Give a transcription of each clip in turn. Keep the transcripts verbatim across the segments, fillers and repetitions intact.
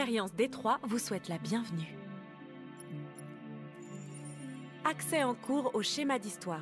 l'expérience Détroit vous souhaite la bienvenue. Accès en cours au schéma d'histoire.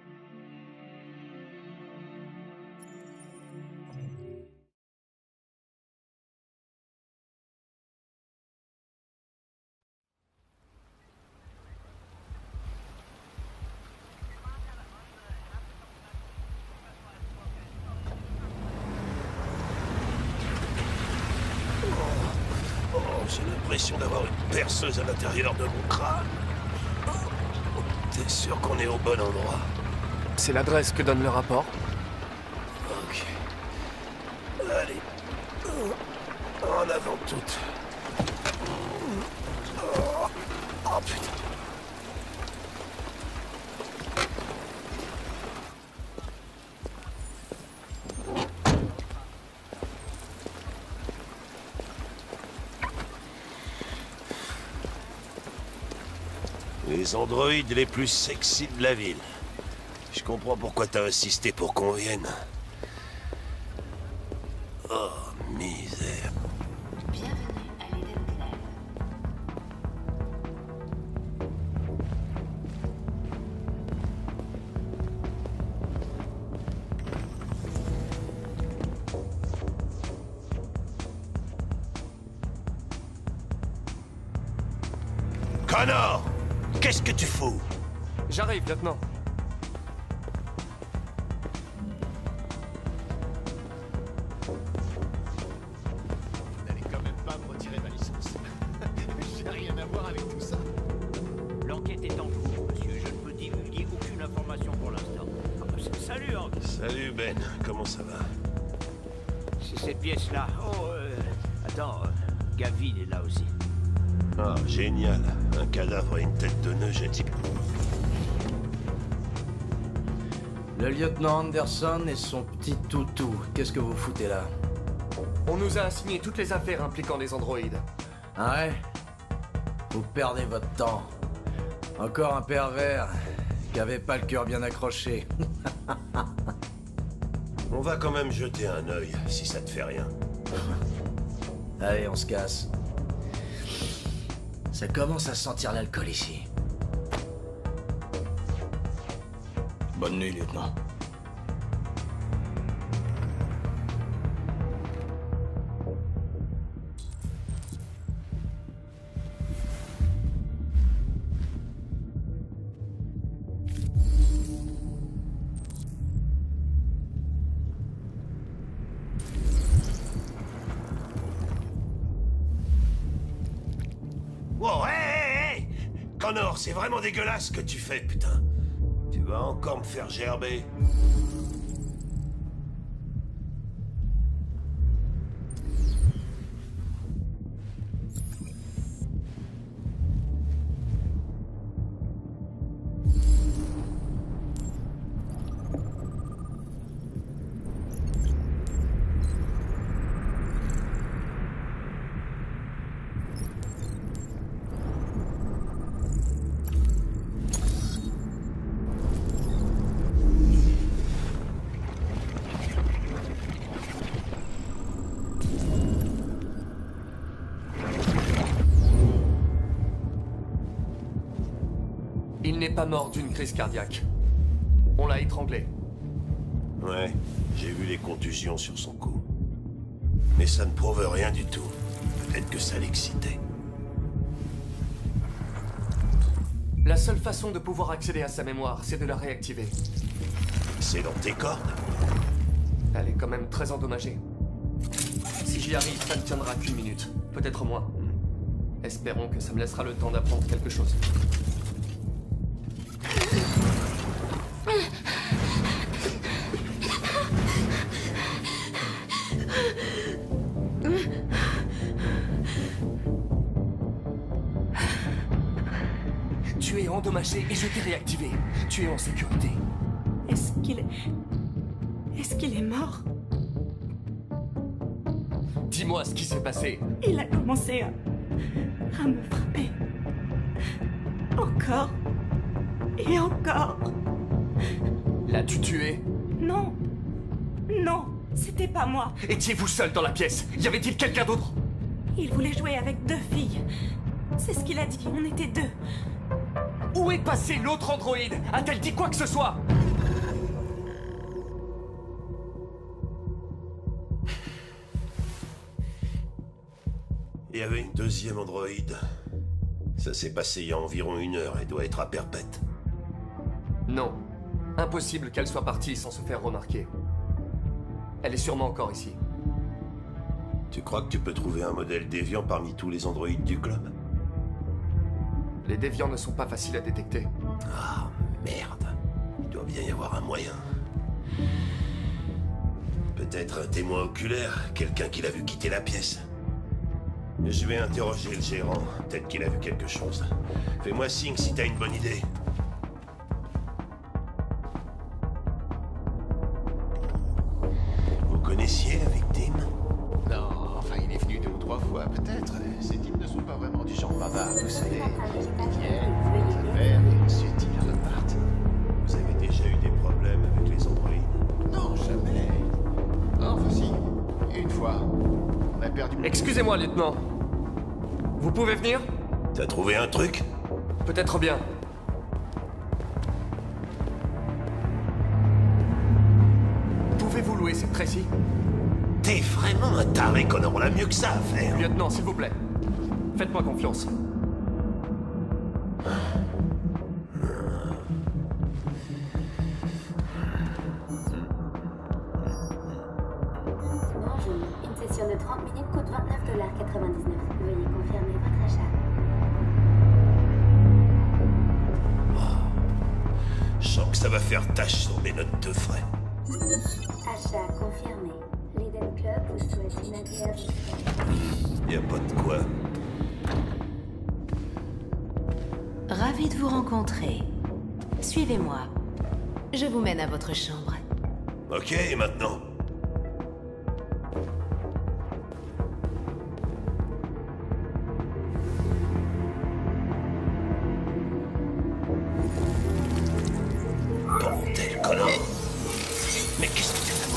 J'ai l'impression d'avoir une perceuse à l'intérieur de mon crâne. T'es sûr qu'on est au bon endroit? C'est l'adresse que donne le rapport. Ok. Allez. En avant toutes. Oh, oh putain. Les androïdes les plus sexy de la ville. Je comprends pourquoi t'as insisté pour qu'on vienne. Oh, misère. Bienvenue à l'Eden Club. Connor! Qu'est-ce que tu fous? J'arrive, lieutenant. Vous n'allez quand même pas me retirer ma licence. J'ai rien à voir avec tout ça. L'enquête est en cours, monsieur. Je ne peux divulguer aucune information pour l'instant. Salut, Hank. Salut Ben, comment ça va? C'est cette pièce-là. Oh, euh... Attends, euh, Gavin est là aussi. Ah, génial. Un cadavre et une tête de nœud, j'ai dit. Le lieutenant Anderson et son petit toutou. Qu'est-ce que vous foutez là? On nous a assigné toutes les affaires impliquant les androïdes. Ah ouais? Vous perdez votre temps. Encore un pervers qui avait pas le cœur bien accroché. On va quand même jeter un œil, si ça te fait rien. Allez, on se casse. Ça commence à sentir l'alcool ici. Bonne nuit, lieutenant. Wow, hé, hé, hé! Connor, c'est vraiment dégueulasse ce que tu fais, putain. Tu vas encore me faire gerber. Il n'est pas mort d'une crise cardiaque. On l'a étranglé. Ouais, j'ai vu les contusions sur son cou. Mais ça ne prouve rien du tout. Peut-être que ça l'excitait. La seule façon de pouvoir accéder à sa mémoire, c'est de la réactiver. C'est dans tes cordes? Elle est quand même très endommagée. Si j'y arrive, ça ne tiendra qu'une minute. Peut-être moins. Espérons que ça me laissera le temps d'apprendre quelque chose. Tu es endommagé et je t'ai réactivé. Tu es en sécurité. Est-ce qu'il est... Est-ce qu'il est mort? Dis-moi ce qui s'est passé. Il a commencé à... à me frapper. Encore. Et encore. L'as-tu tué? Non. Non, c'était pas moi. Étiez-vous seul dans la pièce? Y avait-il quelqu'un d'autre? Il voulait jouer avec deux filles. C'est ce qu'il a dit, on était deux. Où est passé l'autre androïde? A-t-elle dit quoi que ce soit? Il y avait une deuxième androïde. Ça s'est passé il y a environ une heure et doit être à Perpète. Non. Impossible qu'elle soit partie sans se faire remarquer. Elle est sûrement encore ici. Tu crois que tu peux trouver un modèle déviant parmi tous les androïdes du club? Les déviants ne sont pas faciles à détecter. Ah, merde. Il doit bien y avoir un moyen. Peut-être un témoin oculaire, quelqu'un qui l'a vu quitter la pièce. Je vais interroger le gérant. Peut-être qu'il a vu quelque chose. Fais-moi signe si t'as une bonne idée. Vous connaissiez la victime? Non, enfin, il est venu deux ou trois fois, peut-être. Ces types ne sont pas vraiment du genre bavard, vous savez. Ils viennent, ils s'affairent, et ensuite ils repartent. Vous avez déjà eu des problèmes avec les androïdes? Non, jamais. Enfin, si. Une fois. On a perdu... Excusez-moi, lieutenant. Vous pouvez venir? T'as trouvé un truc? Peut-être bien. Pouvez-vous louer cette Tracy? T'es vraiment un taré, Connor. On a mieux que ça à faire. Lieutenant, s'il vous plaît. Faites-moi confiance. Bonjour, une session de trente minutes coûte vingt-neuf dollars quatre-vingt-dix-neuf. Veuillez confirmer votre achat. Je sens que ça va faire tâche sur mes notes de frais. Achat confirmé. L'Eden Club vous souhaite une agréable... Y a pas de quoi. Ravi de vous rencontrer. Suivez-moi. Je vous mène à votre chambre. Ok, et maintenant? Bordel, Connor! Mais qu'est-ce que tu fais?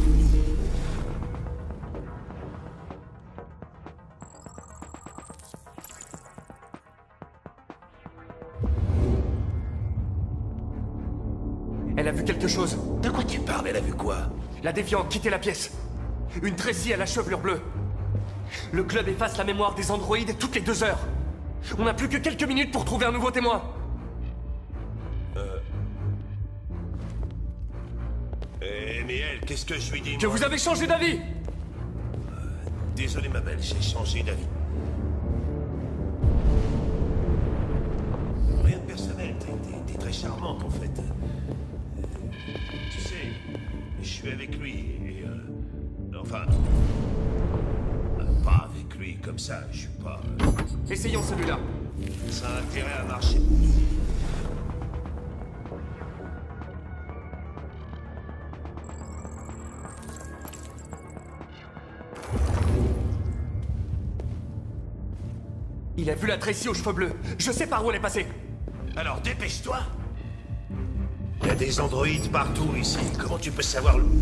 Elle a vu quelque chose. De quoi tu parles? Elle a vu quoi? La déviante quittait la pièce. Une Tracy à la chevelure bleue. Le club efface la mémoire des androïdes toutes les deux heures. On n'a plus que quelques minutes pour trouver un nouveau témoin. Euh... Eh, mais elle, qu'est-ce que je lui dis, Que moi? vous avez changé d'avis. Désolé, ma belle, j'ai changé d'avis. Rien de personnel, t'es- t'es t'es très charmante, en fait. Euh, Tu sais, je suis avec lui, et... euh, enfin... euh, pas avec lui, comme ça, je suis pas... euh, Essayons celui-là. ça a intérêt à marcher. Il a vu la Tracy aux cheveux bleus. Je sais par où elle est passée. Alors, dépêche-toi. Il y a des androïdes partout ici. Comment tu peux savoir le...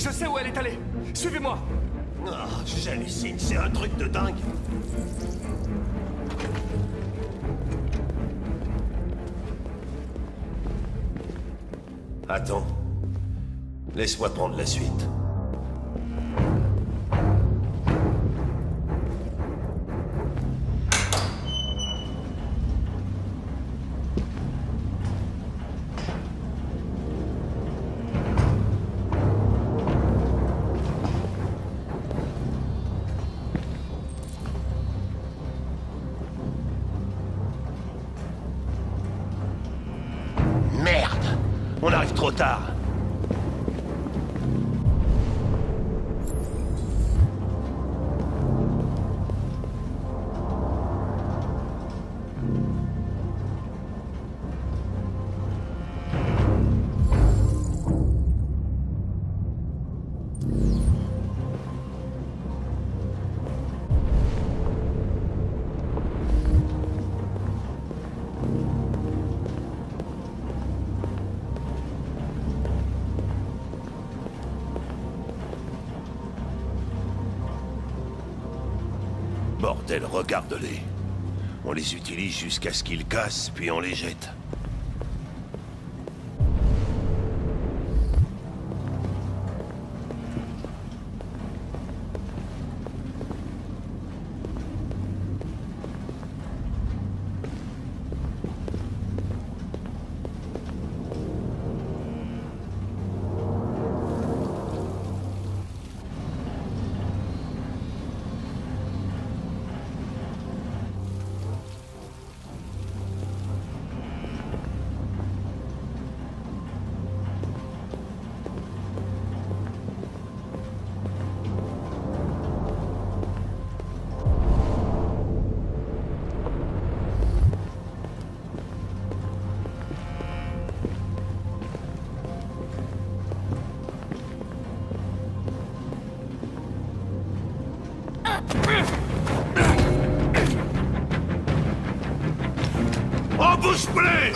Je sais où elle est allée. Suivez-moi. Oh, j'hallucine, c'est un truc de dingue. Attends. Laisse-moi prendre la suite. Merde! On arrive trop tard. Bordel, regarde-les. On les utilise jusqu'à ce qu'ils cassent, puis on les jette. En bouche pleine!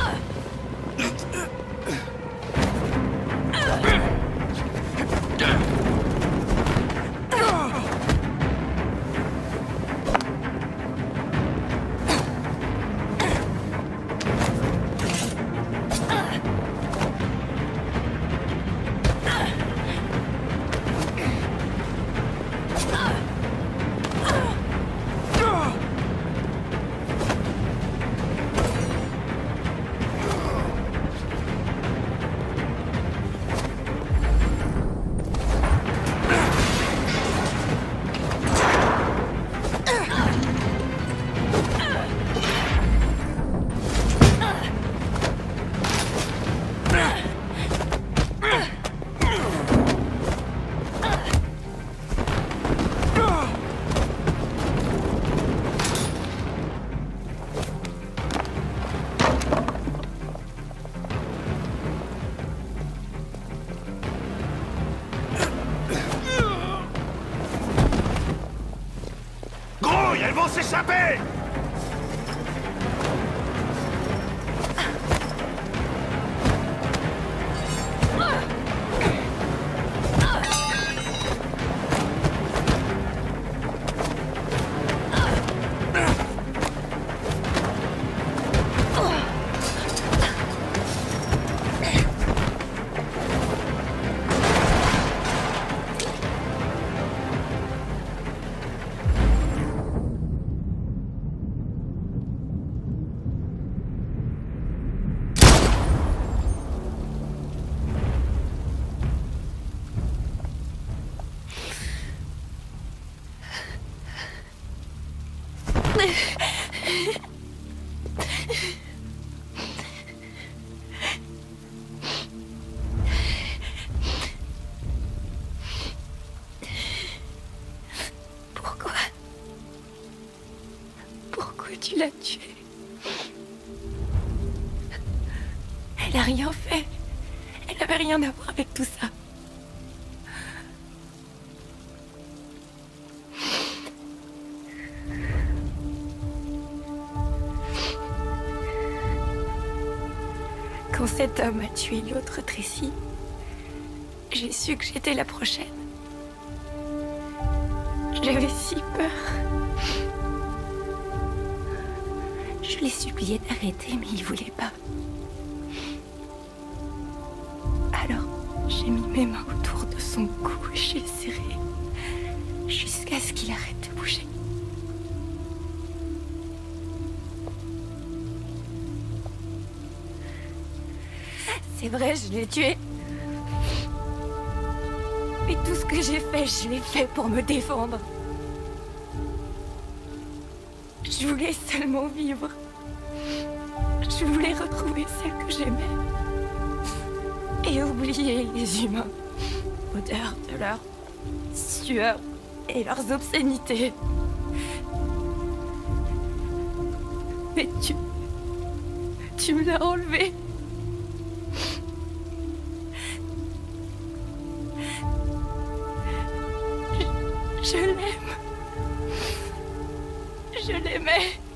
Elles vont s'échapper! Pourquoi? Pourquoi tu l'as tuée? Elle a rien fait. Elle avait rien à voir avec tout ça. Quand cet homme a tué l'autre Tracy, j'ai su que j'étais la prochaine, j'avais si peur. Je l'ai supplié d'arrêter, mais il voulait pas. Alors, j'ai mis mes mains autour de son cou et j'ai serré jusqu'à ce qu'il arrête de bouger. C'est vrai, je l'ai tué. Mais tout ce que j'ai fait, je l'ai fait pour me défendre. Je voulais seulement vivre. Je voulais retrouver celle que j'aimais. Et oublier les humains. Odeur de leur sueur et leurs obscénités. Mais tu... Tu me l'as enlevé. Je, je l'aime. Je l'aimais.